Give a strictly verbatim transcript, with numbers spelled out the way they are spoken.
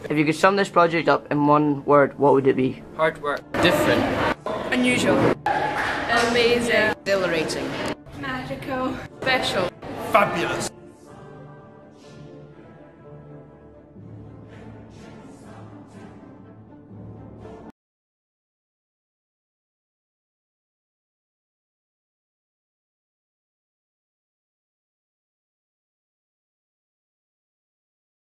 If you could sum this project up in one word, what would it be? Hard work. Different. Unusual. Amazing. Exhilarating. Magical. Special. Fabulous.